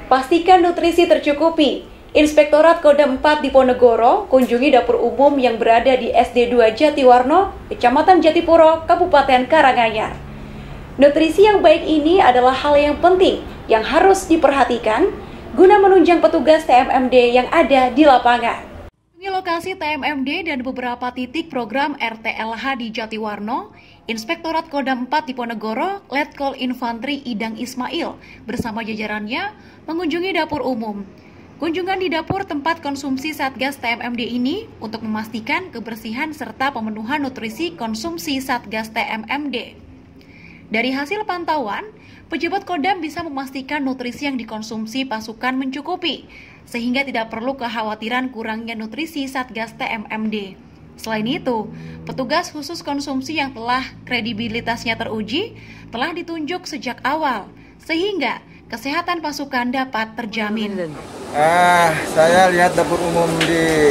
Pastikan nutrisi tercukupi. Inspektorat Kodam 4 Diponegoro kunjungi dapur umum yang berada di SD 2 Jatiwarno, Kecamatan Jatipuro, Kabupaten Karanganyar. Nutrisi yang baik ini adalah hal yang penting yang harus diperhatikan guna menunjang petugas TMMD yang ada di lapangan. Di lokasi TMMD dan beberapa titik program RTLH di Jatiwarno, Inspektorat Kodam 4 Diponegoro, Letkol Infantri Idang Ismail bersama jajarannya mengunjungi dapur umum. Kunjungan di dapur tempat konsumsi Satgas TMMD ini untuk memastikan kebersihan serta pemenuhan nutrisi konsumsi Satgas TMMD. Dari hasil pantauan, pejabat Kodam bisa memastikan nutrisi yang dikonsumsi pasukan mencukupi, sehingga tidak perlu kekhawatiran kurangnya nutrisi Satgas TMMD. Selain itu, petugas khusus konsumsi yang telah kredibilitasnya teruji telah ditunjuk sejak awal, sehingga kesehatan pasukan dapat terjamin. Saya lihat dapur umum di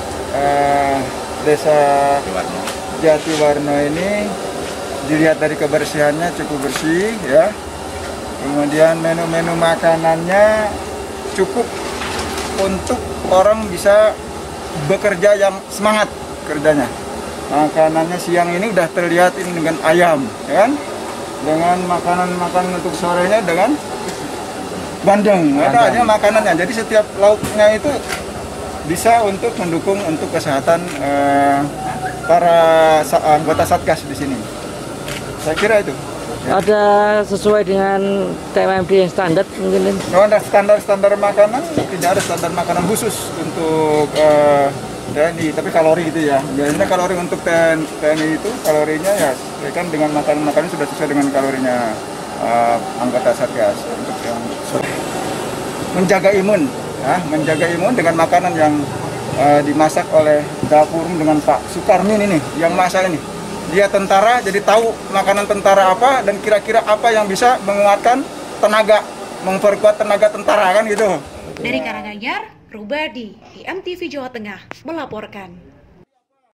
Desa Jatiwarno ini, dilihat dari kebersihannya cukup bersih, ya. Kemudian menu-menu makanannya cukup untuk orang bisa bekerja yang semangat kerjanya. Makanannya siang ini udah terlihat ini dengan ayam, ya kan? Dengan makanan untuk sorenya dengan bandeng. Ada aja makanannya. Jadi setiap lauknya itu bisa untuk mendukung untuk kesehatan para anggota Satgas di sini. Saya kira itu. Ya. Ada sesuai dengan TMMD yang standar mungkin? Kalau ada standar makanan, tidak ada standar makanan khusus untuk TNI, tapi kalori itu ya. Biasanya kalori untuk TNI itu kalorinya ya kan dengan makanan sudah sesuai dengan kalorinya anggota Satgas. Untuk yang menjaga imun, ya, menjaga imun dengan makanan yang dimasak oleh dapur dengan Pak Sukarmin ini, yang masak ini. Dia tentara, jadi tahu makanan tentara apa dan kira-kira apa yang bisa menguatkan tenaga, memperkuat tenaga tentara kan gitu. Dari Karanganyar, Rubadi, IMTV Jawa Tengah melaporkan.